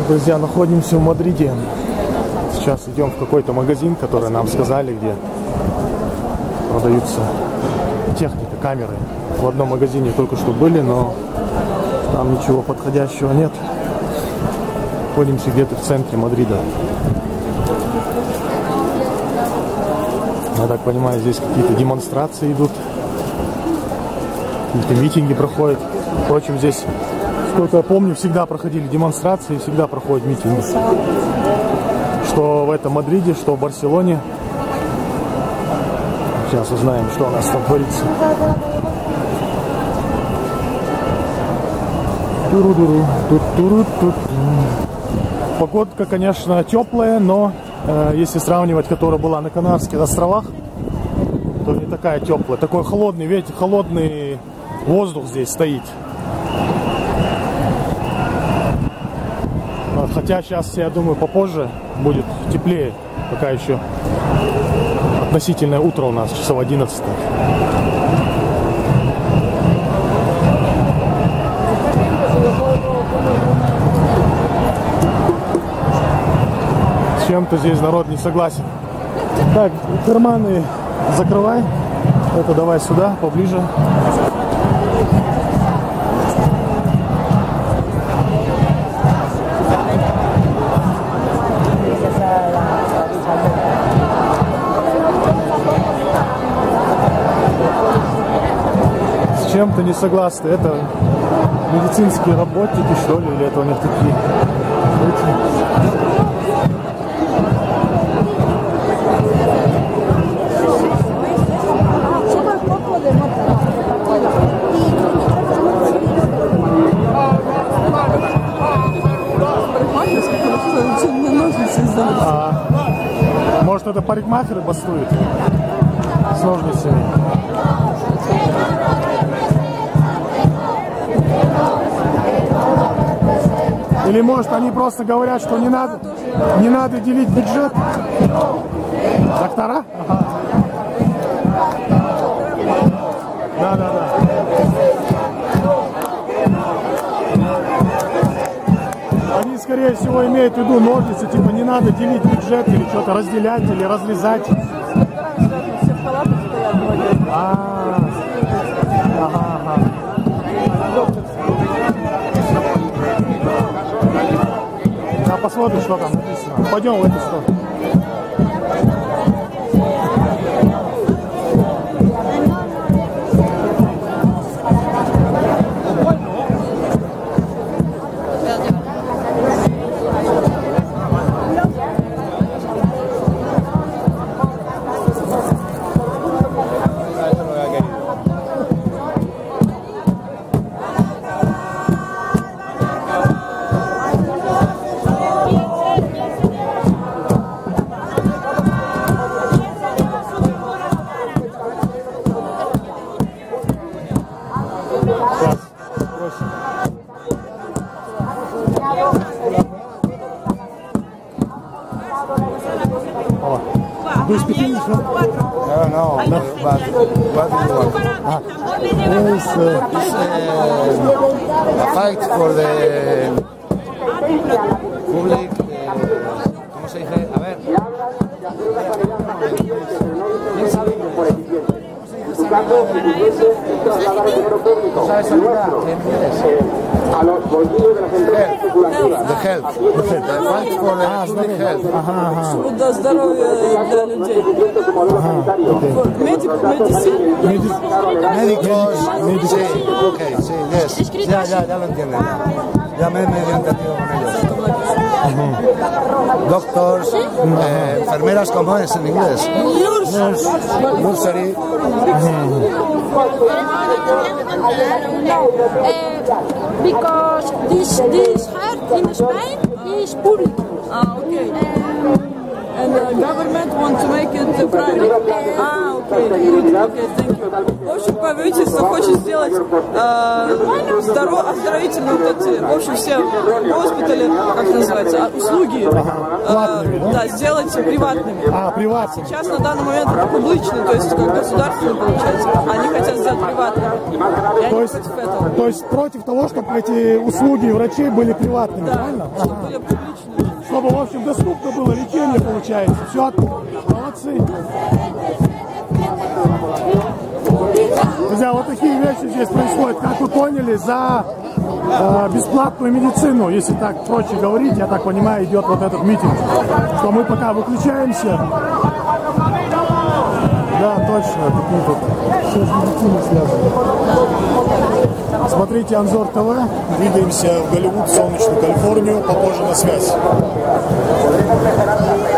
Друзья, находимся в Мадриде. Сейчас идем в какой-то магазин, который нам сказали, где продаются техника, камеры. В одном магазине только что были, но там ничего подходящего нет. Находимся где-то в центре Мадрида. Я так понимаю, здесь какие-то демонстрации идут, какие-то митинги проходят. Впрочем, здесь, сколько я помню, всегда проходили демонстрации, всегда проходят митинги. Что в этом Мадриде, что в Барселоне. Сейчас узнаем, что у нас там творится. Погодка, конечно, теплая, но если сравнивать, которая была на Канарских островах, то не такая теплая. Такой холодный ветер, холодный воздух здесь стоит. Хотя сейчас, я думаю, попозже будет теплее. Пока еще относительное утро у нас, часов 11. С чем-то здесь народ не согласен. Так, карманы закрывай. Это давай сюда, поближе. С чем-то не согласны. Это медицинские работники, что ли, или это у них такие? Может, это парикмахеры бастуют с ножницами? Или может они просто говорят, что не надо делить бюджет? Доктора? Ага. Да. Они, скорее всего, имеют в виду ножницы, типа не надо делить бюджет или что-то разделять или разрезать. Ага. Посмотрим, что там написано. Пойдем в эту сторону. Do you speak English? No. But what do you want? It's a fight for the public. ¿Cómo se dice? A ver. ¿Sabes hablar en inglés? A los bolsillos de las empresas especulativas. The health. The fight for the public health. Для здоровья для людей. Médicos. Sí, ok, sí, yes. Ya lo entienden. Ya me he medio entendido con ellos. Doctors, enfermeras, ¿cómo es en inglés? Nursery. Because this heart in Spain is public. Okay. And the government wants to make it private. Okay, thank you. В общем, правительство хочет сделать оздоровительные вот эти, в общем, все госпитали, как называется, услуги, да, сделать приватными. Приватными. Сейчас на данный момент это публичные, то есть как государственные, получается. Они хотят сделать приватными. И они против этого. То есть против того, чтобы эти услуги врачей были приватными, Да, правильно? чтобы были публичными. Чтобы, в общем, доступно было лечение, получается. Все, молодцы. Друзья, вот такие вещи здесь происходят. Как вы поняли, за бесплатную медицину, если так проще говорить, я так понимаю, идет вот этот митинг. Что мы пока выключаемся. Да, точно, такие вот все с медициной связано. Смотрите Анзор ТВ. Двигаемся в Голливуд, солнечную Калифорнию. Попозже на связь.